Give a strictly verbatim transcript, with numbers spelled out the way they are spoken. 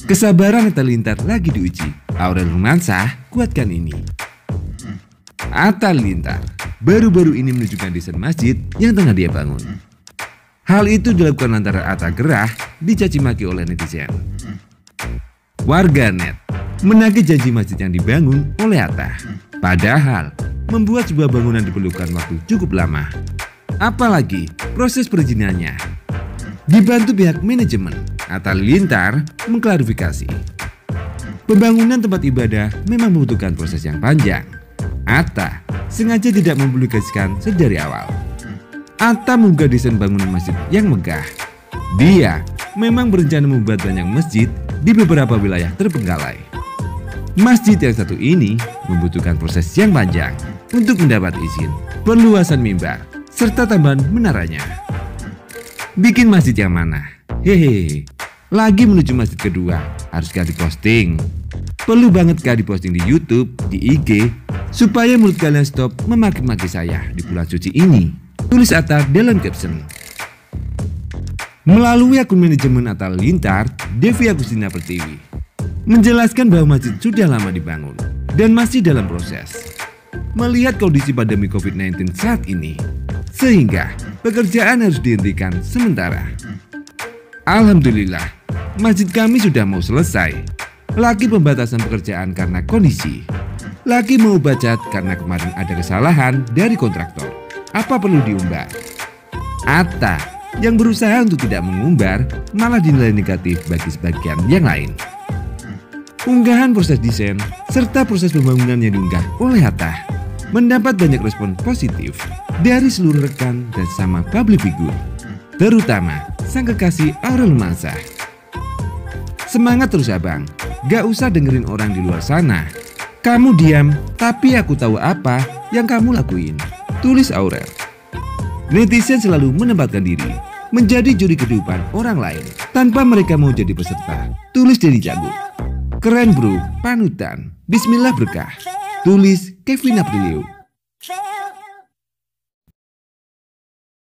Kesabaran Atta Halilintar lagi diuji. Aurel Hermansyah kuatkan ini. Atta Halilintar baru-baru ini menunjukkan desain masjid yang tengah dia bangun. Hal itu dilakukan lantaran Atta gerah dicaci maki oleh netizen. Warganet menagih janji masjid yang dibangun oleh Atta. Padahal membuat sebuah bangunan diperlukan waktu cukup lama. Apalagi proses perizinannya. Dibantu pihak manajemen, Atta Halilintar mengklarifikasi. Pembangunan tempat ibadah memang membutuhkan proses yang panjang. Atta sengaja tidak mempublikasikan sedari awal. Atta mengunggah desain bangunan masjid yang megah. Dia memang berencana membuat banyak masjid di beberapa wilayah terbengkalai. Masjid yang satu ini membutuhkan proses yang panjang untuk mendapat izin, perluasan mimbar, serta tambahan menaranya. Bikin masjid yang mana? Hehehe, lagi menuju masjid kedua, harus ganti posting. Perlu banget kah diposting di YouTube, di I G, supaya mulut kalian stop memaki-maki saya di bulan suci ini. Tulis Atta dalam caption. Melalui akun manajemen Atta Halilintar, Devi Agustina Pertiwi menjelaskan bahwa masjid sudah lama dibangun dan masih dalam proses. Melihat kondisi pandemi covid sembilan belas saat ini, sehingga pekerjaan harus dihentikan sementara. Alhamdulillah, masjid kami sudah mau selesai. Lagi pembatasan pekerjaan karena kondisi. Lagi mau bacat karena kemarin ada kesalahan dari kontraktor. Apa perlu diumbar? Atta yang berusaha untuk tidak mengumbar malah dinilai negatif bagi sebagian yang lain. Unggahan proses desain serta proses pembangunan yang diunggah oleh Atta mendapat banyak respon positif dari seluruh rekan dan sama public figure, terutama sang kekasih Aurel Hermansyah. Semangat terus abang, gak usah dengerin orang di luar sana. Kamu diam, tapi aku tahu apa yang kamu lakuin, tulis Aurel. Netizen selalu menempatkan diri menjadi juri kehidupan orang lain tanpa mereka mau jadi peserta, tulis Denny Cagur. Keren bro, panutan, bismillah berkah, tulis Kevin Aprilio.